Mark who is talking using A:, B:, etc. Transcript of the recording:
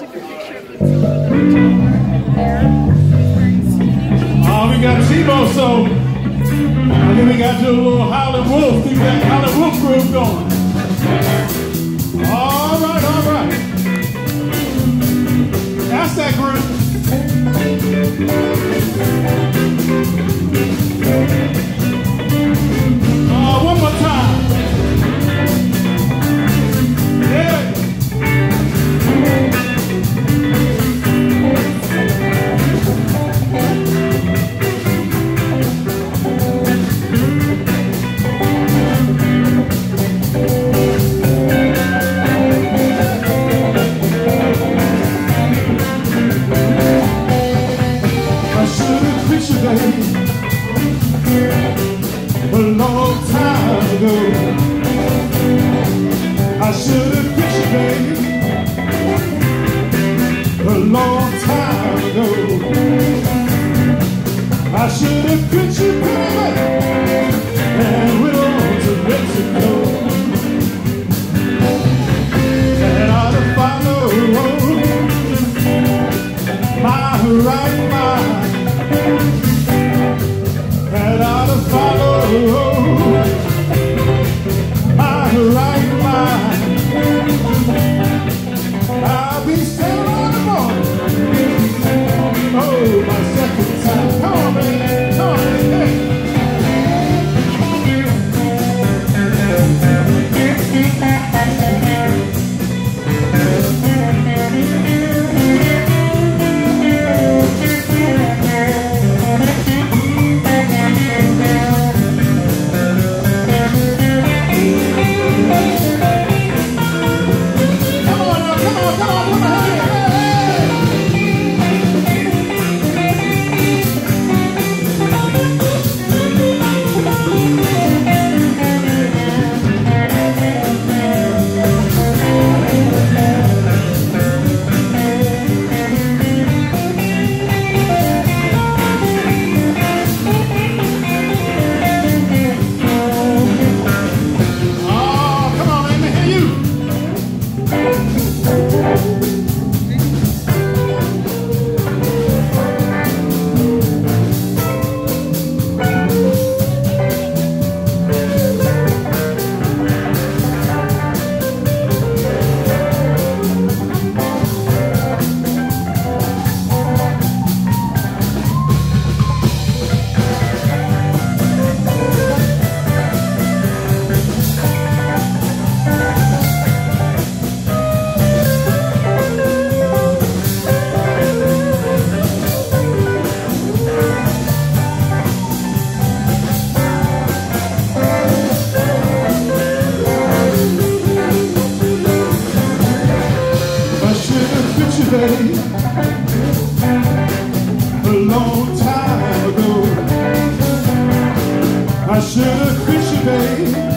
A: We got Tebow, so and then we got your little Howlin' Wolf. Keep that Howlin' Wolf groove going. All right, all right. That's that groove. One more time. Yeah. A long time ago, I should have quit you, baby. A long time ago, I should have quit you, baby, and went on to Mexico. And I'd have followed my right mind. And I'd have followed my right mind. I'll be still on the morning. Oh, my second time. Come on, man. Come on, man. A long time ago, I should have quit you, babe.